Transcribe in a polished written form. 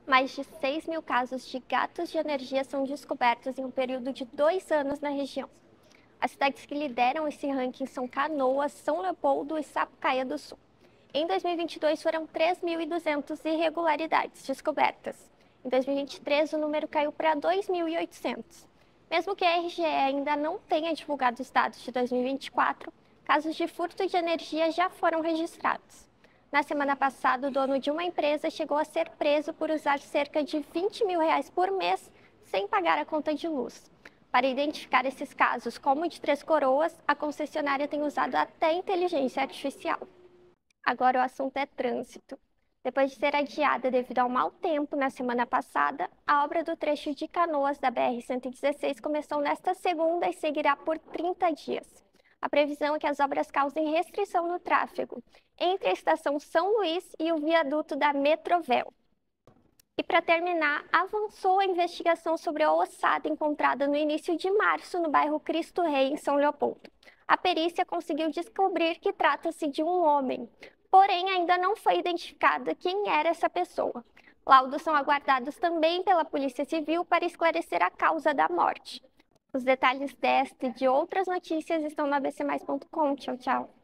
Mais de 6 mil casos de gatos de energia são descobertos em um período de 2 anos na região. As cidades que lideram esse ranking são Canoas, São Leopoldo e Sapucaia do Sul. Em 2022, foram 3.200 irregularidades descobertas. Em 2023, o número caiu para 2.800. Mesmo que a RGE ainda não tenha divulgado os dados de 2024, casos de furto de energia já foram registrados. Na semana passada, o dono de uma empresa chegou a ser preso por usar cerca de R$ 20 mil por mês sem pagar a conta de luz. Para identificar esses casos, como o de Três Coroas, a concessionária tem usado até inteligência artificial. Agora o assunto é trânsito. Depois de ser adiada devido ao mau tempo na semana passada, a obra do trecho de Canoas da BR-116 começou nesta segunda e seguirá por 30 dias. A previsão é que as obras causem restrição no tráfego entre a estação São Luís e o viaduto da Metrovel. E para terminar, avançou a investigação sobre a ossada encontrada no início de março no bairro Cristo Rei, em São Leopoldo. A perícia conseguiu descobrir que trata-se de um homem, porém ainda não foi identificada quem era essa pessoa. Laudos são aguardados também pela Polícia Civil para esclarecer a causa da morte. Os detalhes desta e de outras notícias estão no abcmais.com. Tchau, tchau.